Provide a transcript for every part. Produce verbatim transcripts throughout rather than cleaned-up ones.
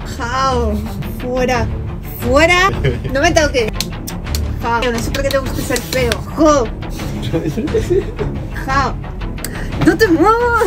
Jao, fuera, fuera. No me toques. Jao, no sé por qué te gusta ser feo. Jo. Jao, no te muevas.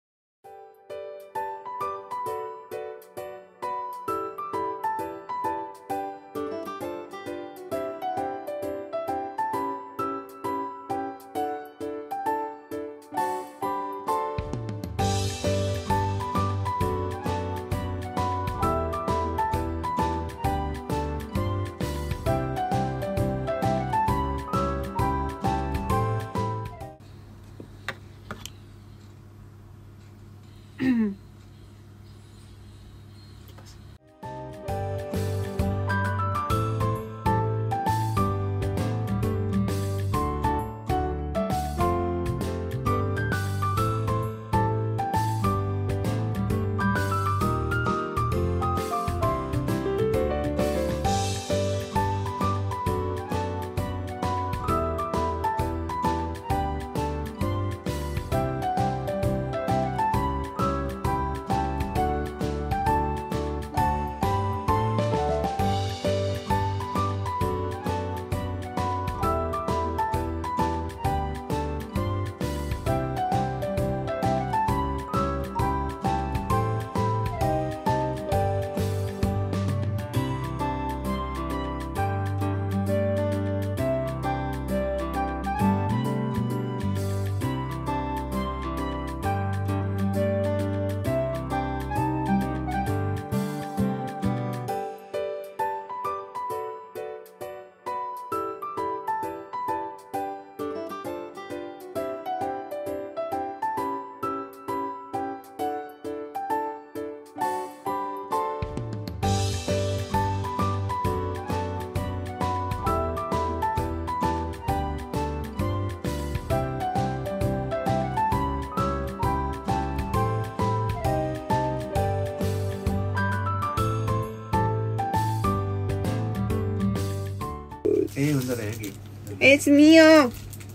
Eh, bentar ya aquí. Es mío.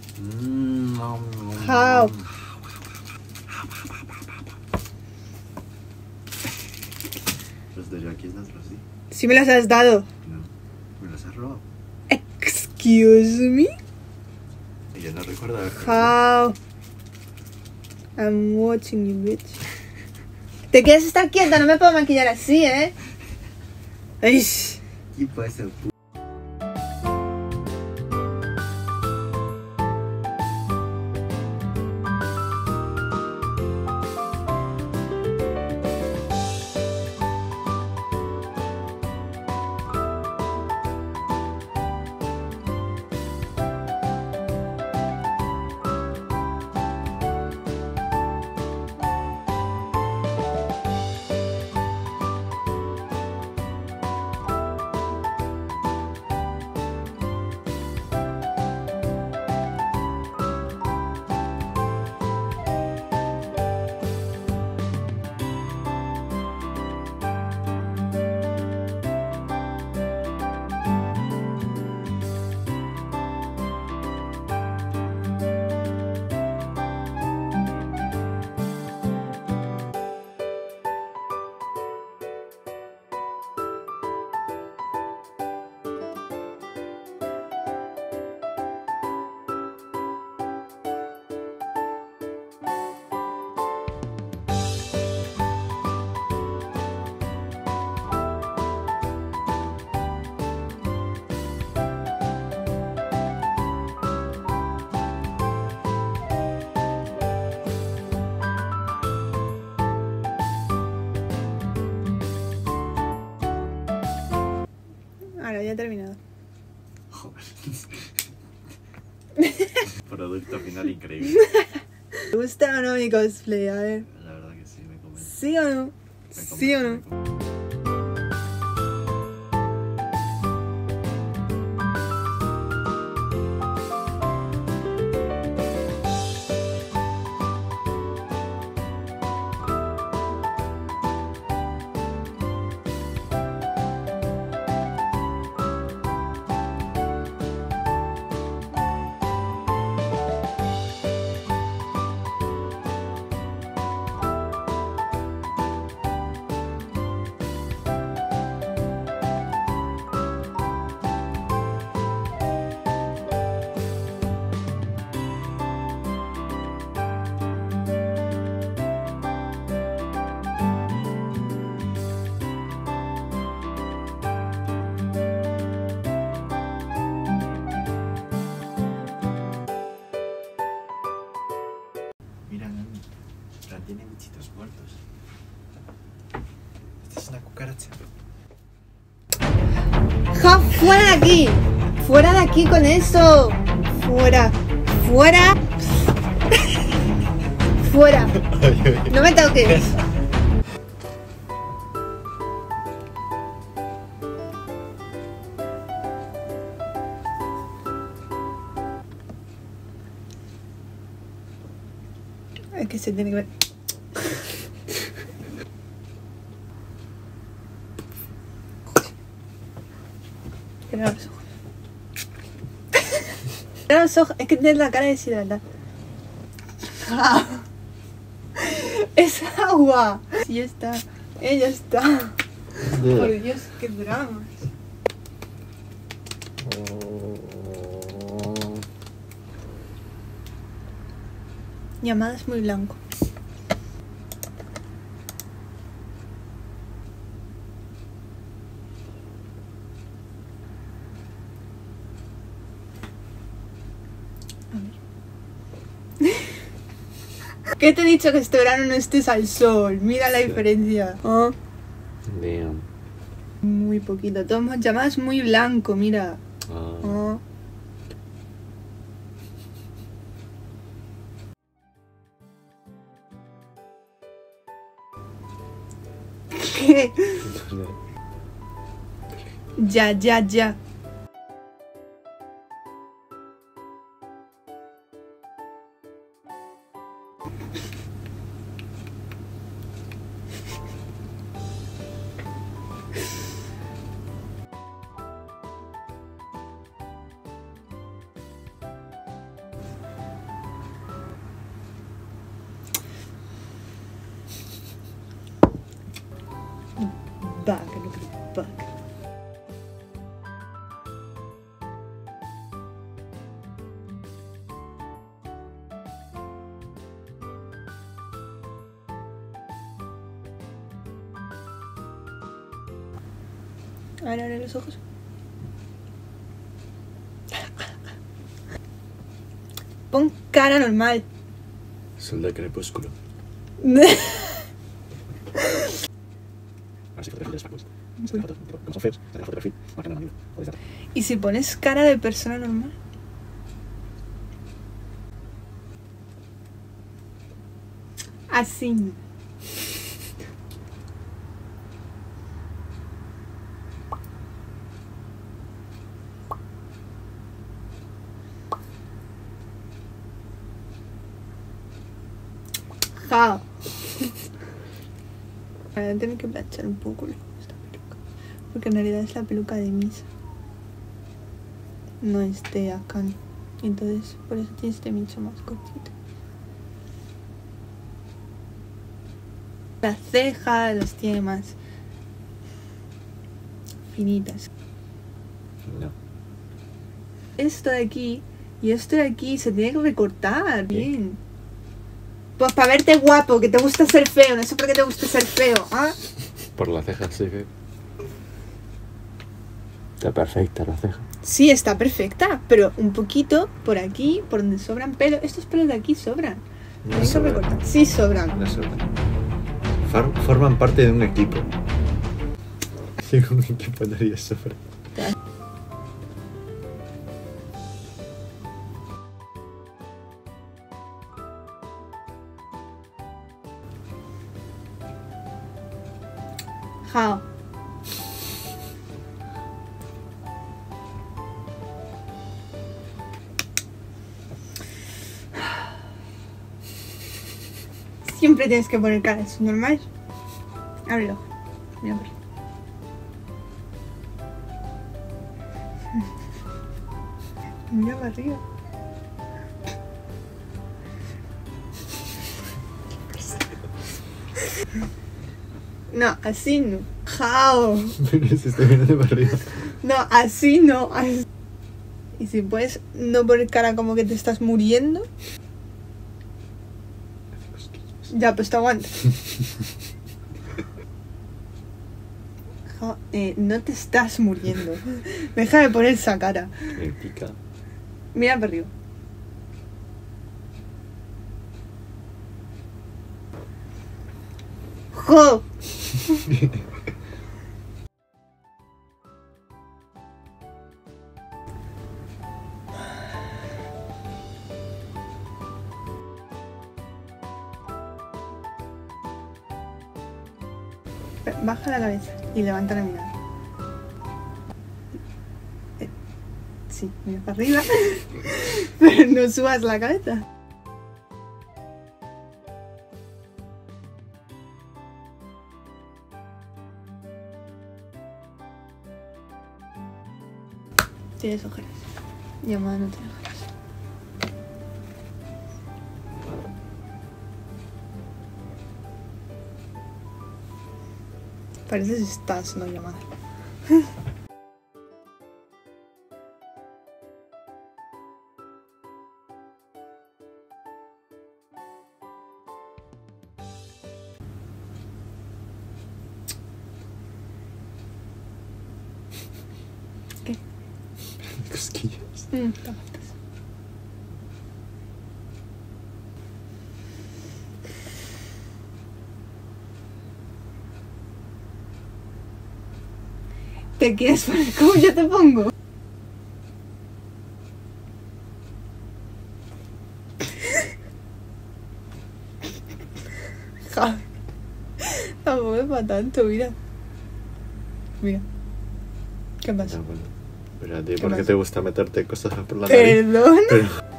Mm, nom, nom, Jao. nom. Los de yo aquí es nuestro, sí. Si me las has dado. No, me los has robado. Excuse me. Y yo no recuerdo haber. Jao. I'm watching you, bitch. Te quieres estar quieta, no me puedo maquillar así, ¿eh? Ay. ¿Qué pasa, pu? Ahora ya he terminado. Joder. Producto final increíble. ¿Te gusta o no mi cosplay? A ver. La verdad que sí, me convence. ¿Sí o no? Me ¿Sí o convence, no? me convence. una cucaracha. ¡Ja! ¡Fuera de aquí! ¡Fuera de aquí con eso! ¡Fuera! ¡Fuera! ¡Fuera! ¡No me toques! Es que se tiene que ver. Cierra los ojos. Cierra los ojos. Es que tienes la cara deshidratada. Ah. Es agua. Sí, ya está. Eh, ya está. Por Dios, qué dramas. Llamada es muy blanco. A ver. ¿Qué te he dicho que este verano no estés al sol? Mira la diferencia. Oh. Damn. Muy poquito. Todo llamada es muy blanco, mira. Ah. Oh. ¿Qué? Ya, ya, ya. Bug, look at the bug. A ver, abre los ojos. Pon cara normal. Sol del crepúsculo. Así fotografías facos. Como son feos, la fotografía, marcan el amigo. ¿Y si pones cara de persona normal? Así. Jao. Ahora tengo que planchar un poco esta peluca. Porque en realidad es la peluca de Misa. No es de Akane. Entonces por eso tiene este mincho más cortito. Las cejas las tiene más finitas. No. Esto de aquí y esto de aquí se tiene que recortar bien. Pues para verte guapo, que te gusta ser feo. No sé por qué te gusta ser feo, ¿ah? Por la ceja, sí que. Está perfecta la ceja. Sí, está perfecta, pero un poquito por aquí, por donde sobran pelos. Estos pelos de aquí sobran. No Hay que sobran. recortar. Sí sobran. No sobran. For- forman parte de un equipo. Sin un equipo nadie sobra. Jao. Siempre tienes que poner cara, es normal. Ábrelo. Mira por ahí. Mira para arriba. No, así no. Jao. Pero se está mirando para arriba. No, así no. Así. Y si puedes no poner cara como que te estás muriendo. Ya, pues te aguanta. Jo, eh, no te estás muriendo. Deja de poner esa cara. Me pica. Mira para arriba. ¡Jo! baja la cabeza y levanta la mirada. Eh, sí, mira para arriba. Pero no subas la cabeza. Tienes ojeras. Llamada no tiene ojeras. Pareces estás, no llamada. ¿Qué? Cosquillas. Mm, te aguantas. ¿Te quieres poner como yo te pongo? Ja. Tampoco es para tanto, mira. Mira. ¿Qué pasa? Ah, bueno. Pero a ti, ¿Qué ¿por qué pasa? te gusta meterte cosas por la nariz? Perdón. Pero...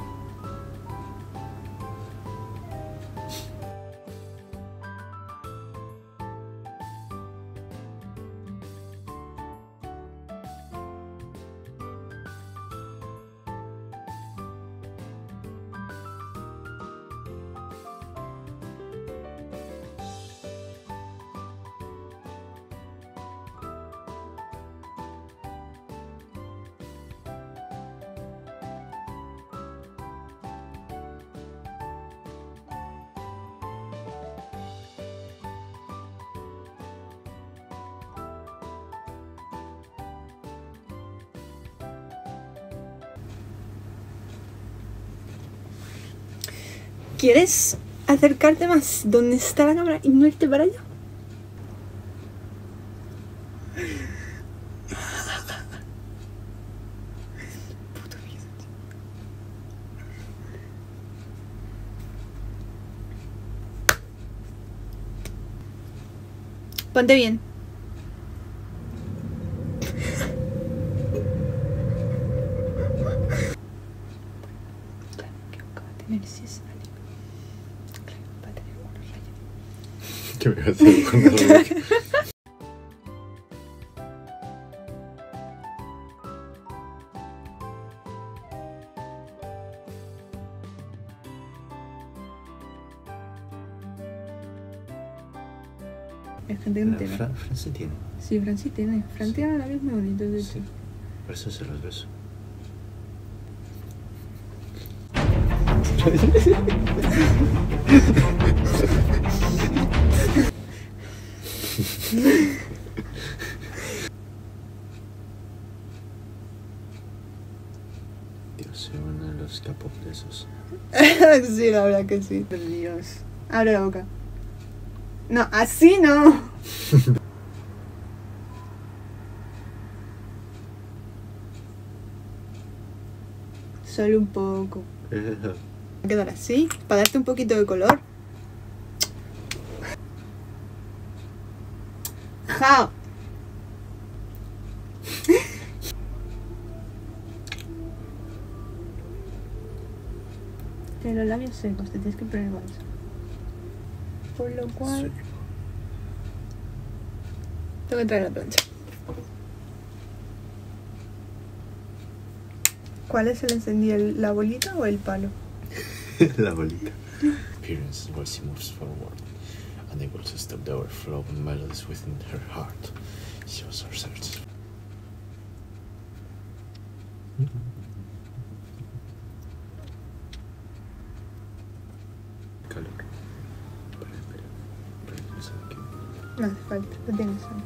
¿Quieres acercarte más donde está la cámara y no irte para allá? Puto miedo, tío. Ponte bien. Claro, que acaba de tener cesárea. Va a tener unos rayos. ¿Qué me voy a hacer con la boca? Hay gente que no tiene. Fran, Fran sí tiene. Sí, Fran sí tiene. Fran tiene labios muy bonitos, de hecho. Sí. Por eso se los beso. Dios, soy uno de los capos de esos. Sí, la verdad que sí. Pero Dios. Abre la boca. No, así no. Solo un poco. Eh, Voy a quedar así, para darte un poquito de color. ¡Ja! Tiene los labios secos, te tienes que poner balsa. Por lo cual... soy- Tengo que traer la plancha. ¿Cuál es el encendido? ¿La bolita o el palo? La bolita. Experience while she moves forward, unable to stop the overflow of melodies within her heart. She was herself. Calor. Espera, espera. Espera, no sé qué. No hace falta, lo tienes ahí.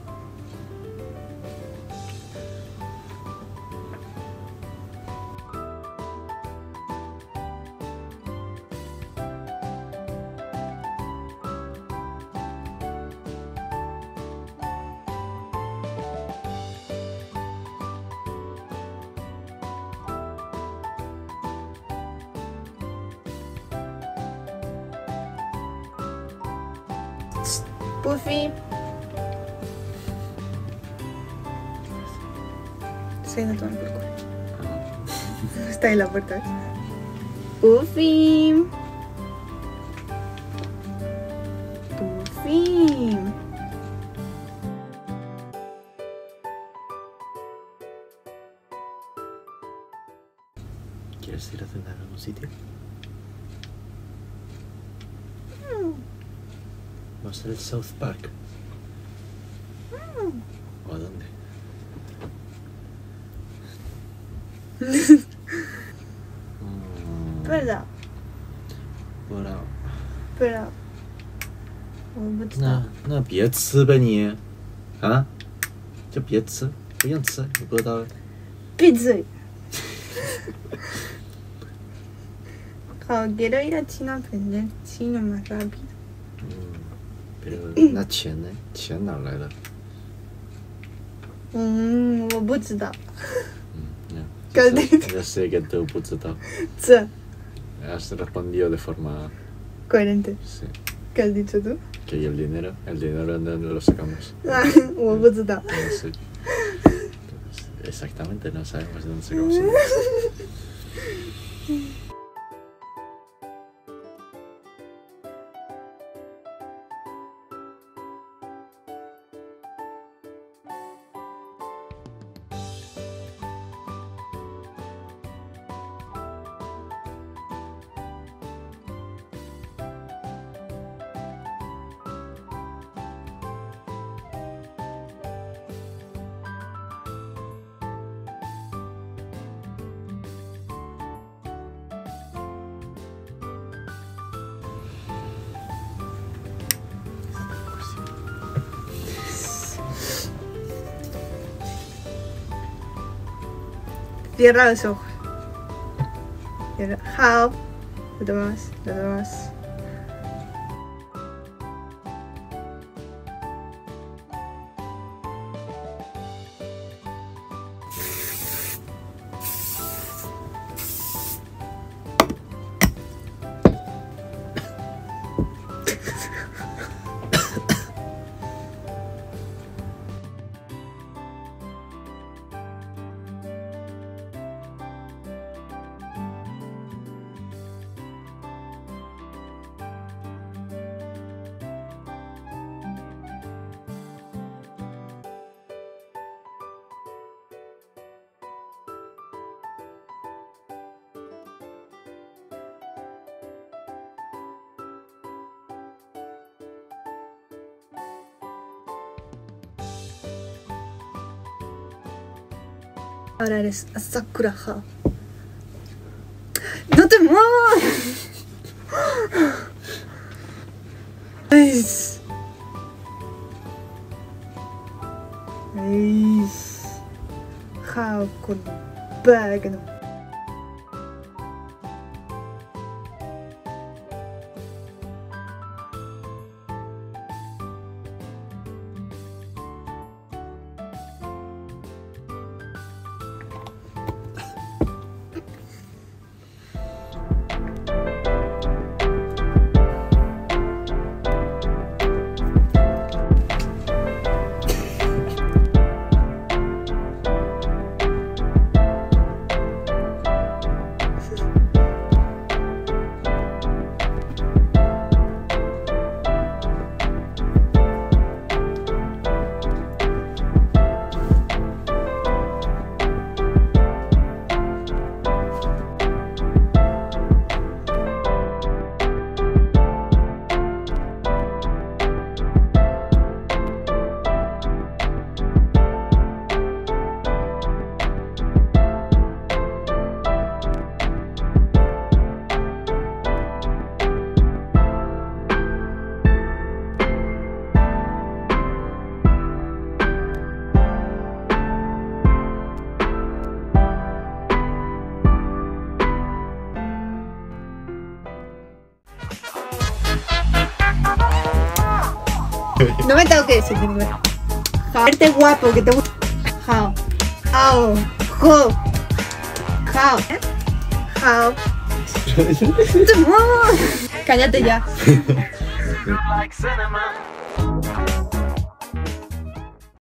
Puffy. estoy yendo a tomar por culo. Está en la puerta, ¿ves? Ufi. Ufi. ¿Quieres ir a cenar a algún sitio? Mm. ¿Vamos a ir al South Park? Mm. ¿O a dónde? ¿Verdad? Bora. 不知道，我不知道。 那那别吃呗你，啊，就别吃，不用吃，你不知道。 闭嘴。好，quiero ir a China a aprender chino más rápido. 嗯，pero 那钱呢？钱哪来的？ 嗯，我不知道。 嗯， 肯定。 Ya sé que tú 不知道。 这。 Has respondido de forma coherente. Sí. ¿Qué has dicho tú? Que y el dinero, el dinero ¿dónde lo sacamos? 我不知道。 No sé. Exactamente, no sabemos de dónde sacamos el dinero. Cierra los ojos. Cierra. How. Lo demás, lo demás. Ahora eres Sakura Ha. ¡No te muevas! ¡Ay! ¡Ay! Ha con bag no. No me tengo que decir, primero. Verte guapo, que te gusta. How. How. How. How. How. Cállate ya.